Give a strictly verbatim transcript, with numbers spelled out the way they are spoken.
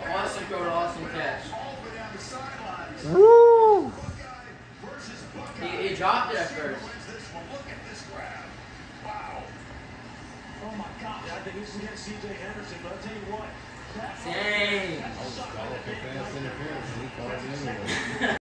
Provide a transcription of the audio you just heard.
Awesome throw to awesome catch. Woo! He, he dropped it at first. Oh my God. Yeah, I think this is against C J Henderson, but I'll tell you what. Dang. I was calling for fast interference and he called it anyway.